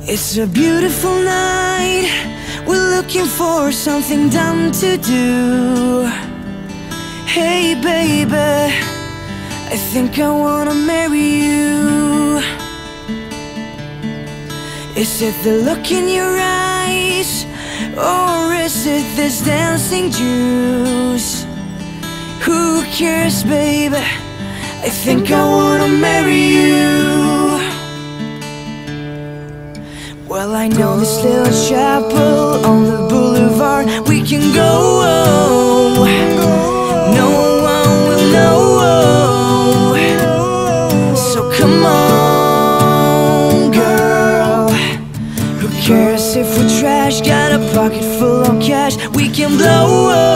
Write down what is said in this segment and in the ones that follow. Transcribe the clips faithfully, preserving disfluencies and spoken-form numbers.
It's a beautiful night. We're looking for something dumb to do. Hey baby, I think I wanna marry you. Is it the look in your eyes, or is it this dancing juice? Who cares, baby? I think I wanna marry you. Well, I know this little chapel on the boulevard. We can go, no one will know. So come on, girl. Who cares if we're trash? Got a pocket full of cash. We can blow,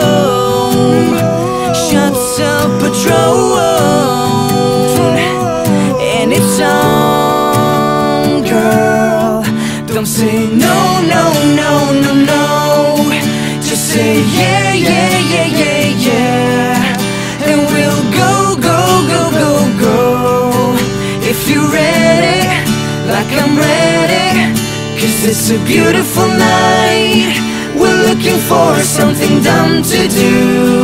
shots of Patron, and it's on, girl. Don't say no, no, no, no, no. Just say yeah, yeah, yeah, yeah, yeah. And we'll go, go, go, go, go. If you're ready, like I'm ready. Cause it's a beautiful night. We're looking for something dumb to do.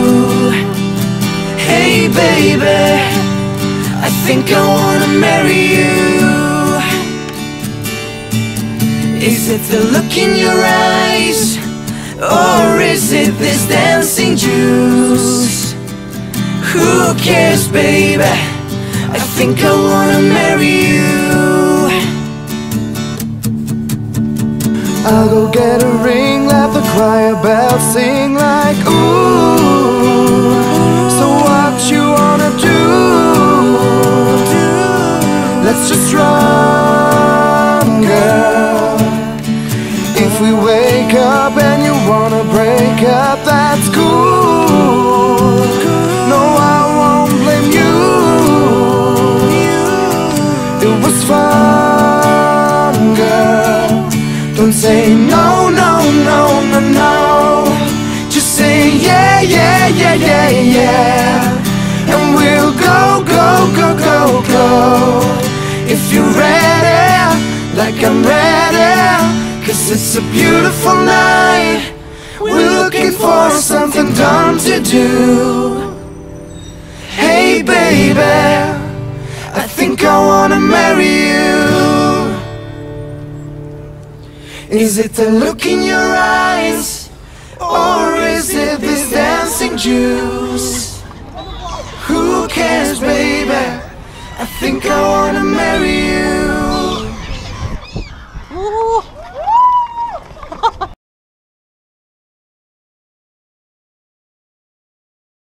Hey baby, I think I wanna marry you. Is it the look in your eyes, or is it this dancing juice? Who cares, baby? I think I wanna marry you. I'll go get a ring, let the choir bells sing like ooh. So what you wanna do? Let's just run, girl. If we wake up and you wanna break up, that's cool. No, I won't blame you. It was fun, girl. Don't say no, no, no, no, no. Just say yeah, yeah, yeah, yeah, yeah. And we'll go, go, go, go, go. If you're ready, like I'm ready. Cause it's a beautiful night. We're looking for something dumb to do. Hey baby, I think I wanna marry you. Is it the look in your eyes, or is it this dancing juice? Who cares, baby? I think I wanna marry you.